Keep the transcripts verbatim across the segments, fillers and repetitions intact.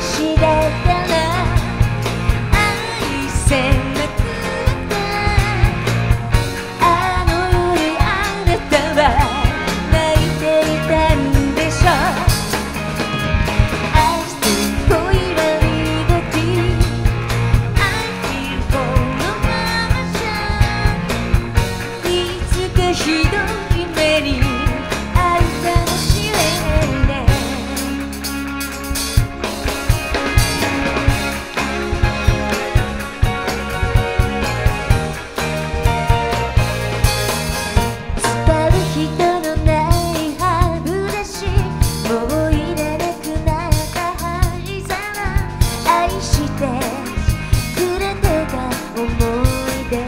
私だから愛せなくて、あの夜あなたは泣いていたんでしょう。I still feel liberty, I feel for the mama. いつかひどい目に遭うかもしれないね。伝う人のない歯ブラシ、もういらなくなった針皿、愛してくれてた思い出、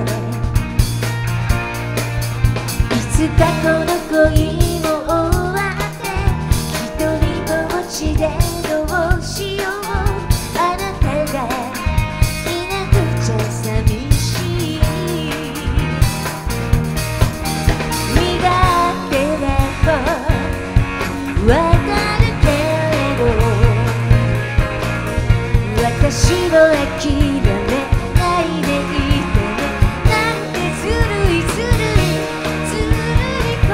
いつかこの恋も終わって一人ぼっちでどうしよう、あなたがいなくちゃ寂しい。身勝手だとわかるけれど、私を諦めないでいてね。なんてずるいずるいずるい心。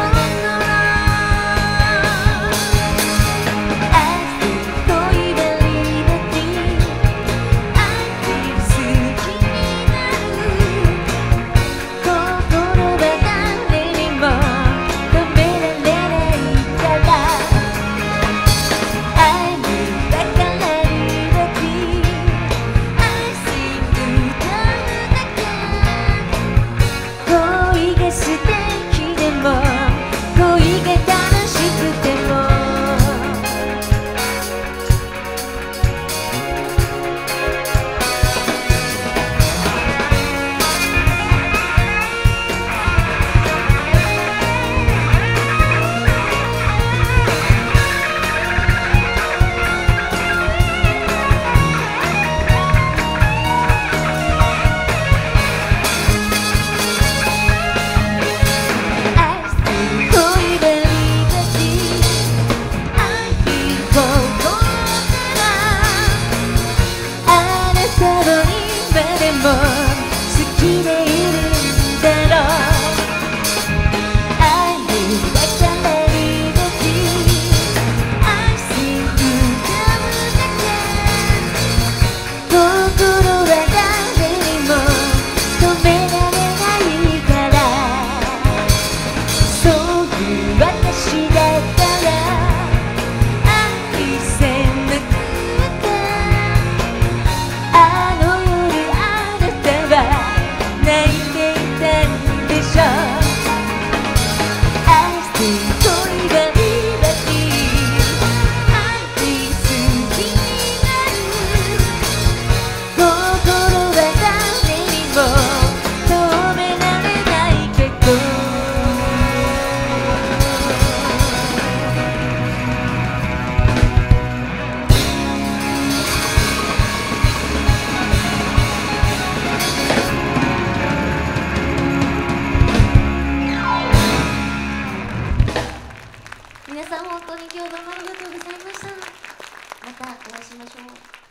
I feel恋がリバティ、 I feel 好きになる。心は誰にも止められないから。 I need だからリバティ、 I sing 歌うだけ。恋が素敵でも恋が楽しくても、好きでいるんだろう。 I need だからリバティ、 I sing 歌うだけ。心は誰にも止められないから。そういう私だから愛せなくて、あの夜泣いていたんでしょう。 I still 恋がリバティ、 I feel 好きになる。心は誰にも止められないけど、皆さん本当に今日どうもありがとうございました。またお会いしましょう。